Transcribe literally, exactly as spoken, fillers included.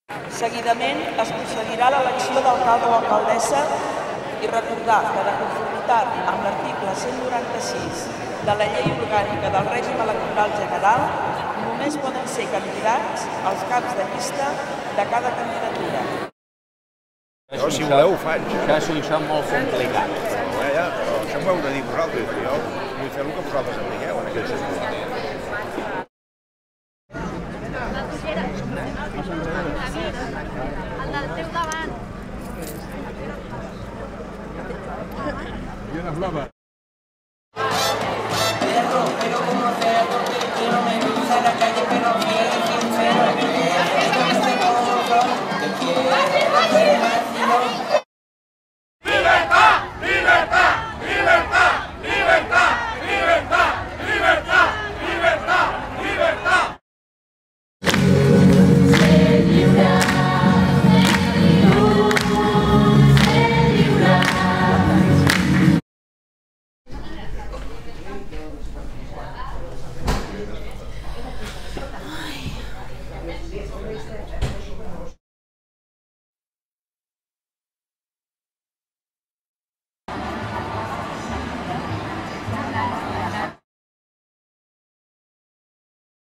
Seguidament es procedirà a l'elecció d'alcalde o alcaldessa i recordar que, de conformitat amb l'article cent noranta-sis de la Llei Orgànica del Règim Electoral General, només poden ser candidats els caps de llista de cada candidatura. Jo, si voleu, ho faig. Això és un això molt complicat. Ja, ja, però això m'ho heu de dir vosaltres. Jo vull fer el que vosaltres em digueu en aquest sentit. El del teu davant. Jo no flava.